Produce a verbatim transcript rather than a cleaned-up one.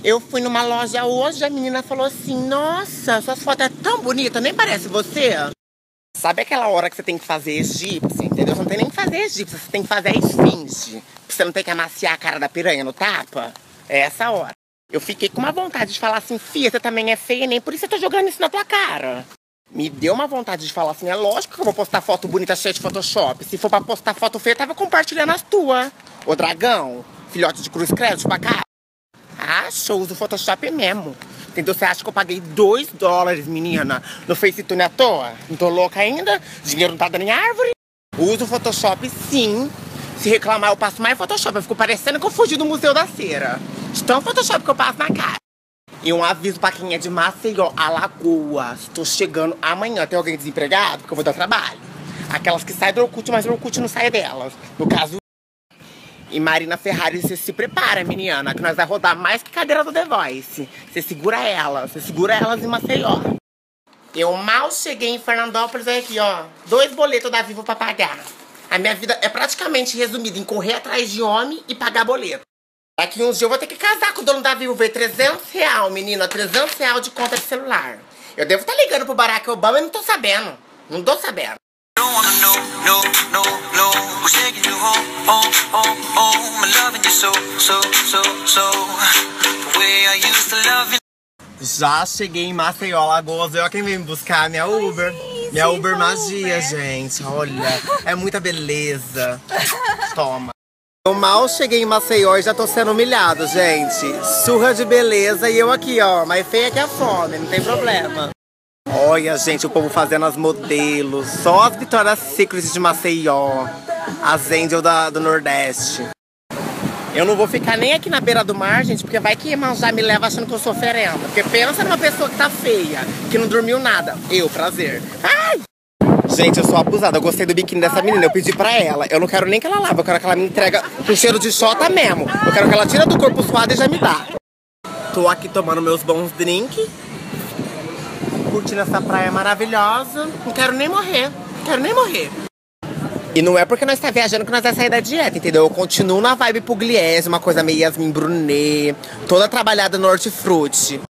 Eu fui numa loja hoje, a menina falou assim, nossa, suas fotos é tão bonita, nem parece você. Sabe aquela hora que você tem que fazer egípcia, entendeu? Você não tem nem que fazer egípcia, você tem que fazer a esfinge. Você não tem que amaciar a cara da piranha no tapa. É essa hora. Eu fiquei com uma vontade de falar assim, fia, você também é feia, nem por isso eu tô jogando isso na tua cara. Me deu uma vontade de falar assim, é lógico que eu vou postar foto bonita cheia de Photoshop. Se for pra postar foto feia, eu tava compartilhando as tuas. Ô dragão, filhote de cruz credo pra cá. Ah, show do Photoshop mesmo. Entendeu? Você acha que eu paguei dois dólares, menina, no FaceTune à toa? Não tô louca ainda? Dinheiro não tá dando em árvore? Uso o Photoshop, sim. Se reclamar, eu passo mais Photoshop. Eu fico parecendo que eu fugi do Museu da Cera. De tão Photoshop que eu passo na cara. E um aviso pra quem é de Maceió, Alagoas. Tô chegando amanhã. Tem alguém desempregado? Porque eu vou dar trabalho. Aquelas que saem do Orkut, mas o Orkut não sai delas. No caso... E Marina Ferrari, você se prepara, menina, que nós vai rodar mais que cadeira do The Voice. Você segura elas, você segura elas em Maceió. Eu mal cheguei em Fernandópolis, olha aqui, ó. Dois boletos da Vivo pra pagar. A minha vida é praticamente resumida em correr atrás de homem e pagar boleto. Daqui uns dias eu vou ter que casar com o dono da Vivo, ver trezentos reais, menina, trezentos reais de conta de celular. Eu devo estar ligando pro Barack Obama e não tô sabendo. Não tô sabendo. Don't wanna know, no, no, no. Who's taking you home, home, home, home? I'm loving you so, so, so, so. The way I used to love you. Já cheguei em Maceió, Alagoas. Olha quem veio me buscar, minha Uber. Oi, minha Uber Uber. magia, gente. Olha, é muita beleza. Toma. Eu mal cheguei em Maceió e já tô sendo humilhado, gente. Surra de beleza e eu aqui, ó. Mais feia que a fome, não tem problema. Olha, gente, o povo fazendo as modelos. Só as Victoria's Secret de Maceió. As Angel da, do Nordeste. Eu não vou ficar nem aqui na beira do mar, gente, porque vai que irmão já me leva achando que eu sou oferenda. Porque pensa numa pessoa que tá feia, que não dormiu nada. Eu, prazer. Ai! Gente, eu sou abusada. Eu gostei do biquíni dessa menina. Eu pedi pra ela. Eu não quero nem que ela lave. Eu quero que ela me entrega com cheiro de xota mesmo. Eu quero que ela tira do corpo suado e já me dá. Tô aqui tomando meus bons drinks. Curtindo essa praia maravilhosa. Não quero nem morrer. Não quero nem morrer. E não é porque nós tá viajando que nós vamos sair da dieta, entendeu? Eu continuo na vibe Pugliese, uma coisa meio Yasmin Brunet. Toda trabalhada no hortifruti.